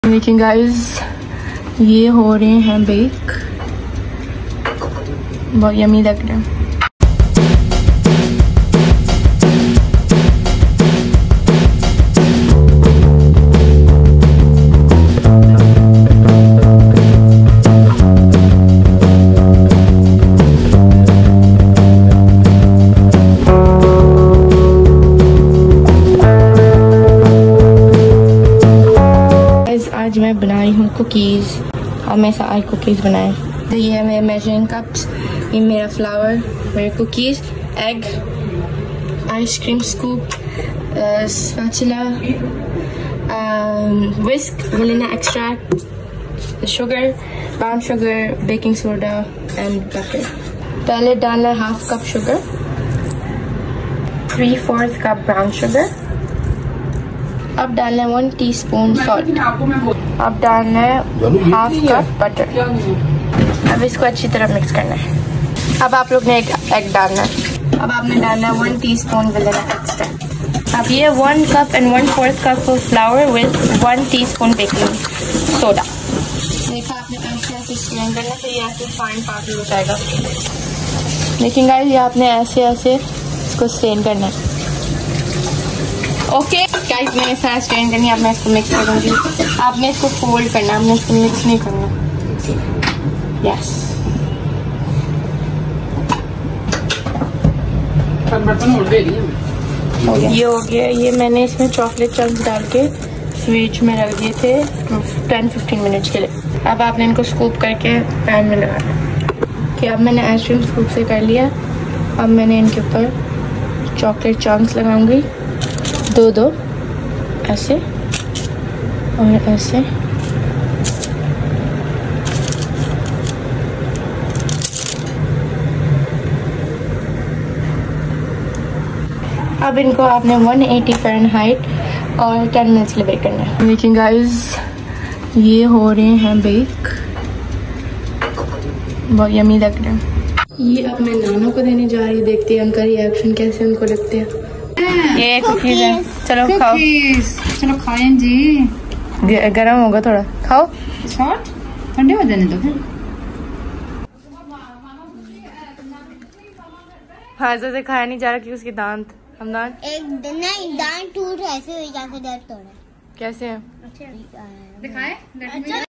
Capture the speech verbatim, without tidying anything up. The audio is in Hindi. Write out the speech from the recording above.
देखिए गाइस, ये हो रहे हैं बेक, बहुत यमी लग रहे हैं। आज मैं बना रही हूँ कुकीज़। अब मैं सारी कुकीज़ बनाए। तो ये है मेरे मेजरिंग कप्स, ये मेरा फ्लावर, मेरे cookies, egg, ice cream scoop, spatula, whisk, vanilla extract, sugar, brown sugar, baking soda and butter. पहले डालना है half cup sugar, three fourth cup brown sugar. अब डालना है वन टीस्पून सॉल्ट। अब डालना है हाफ कप बटर। अब इसको अच्छी तरह मिक्स करना है। अब आप लोग ने एक एग डालना है। अब आपने डालना है वन टीस्पून वनीला एक्सट्रैक्ट। अब ये one cup and one fourth cup of flour with one teaspoon baking soda. देखा आपने ऐसे ऐसे स्ट्रेन करना है, ये ऐसे फाइन पाउडर हो जाएगा। लेकिन गाइस, ये आपने ऐसे ऐसे इसको स्ट्रेन करना है। ओके गाइस, मैंने सारा स्ट्रेन करनी है। अब मैं इसको मिक्स करूंगी। आपने इसको फोल्ड करना है, आपने इसको मिक्स नहीं करना। यस, ये हो गया। ये मैंने इसमें चॉकलेट चंक्स डाल के फ्रिज में रख दिए थे टेन फिफ्टीन मिनट्स के लिए। अब आपने इनको स्कूप करके पैन में लगाना कि अब मैंने आइसक्रीम स्कूप से कर लिया। अब मैंने इनके ऊपर चॉकलेट चंक्स लगाऊंगी, दो दो ऐसे और ऐसे। अब इनको आपने वन एटी फ़ारेनहाइट और टेन मिनट्स के लिए बेक करना है। देखिए गाइस, ये हो रहे हैं बेक, बहुत यमी लग रहे हैं। ये अब मैं नानों को देने जा रही हूँ। देखते हैं उनका रिएक्शन कैसे उनको लगते हैं। ये कुकीज है, चलो खाओ। चलो खाएं जी। गरम होगा थोड़ा, खाओ। ठंडे हो जाने दो। हाँ, से खाया नहीं जा रहा क्योंकि उसके दांत हमदान एक नहीं दांत टूट ऐसे हुई जाके दर्द हो रहा है। कैसे है? दिखाएं।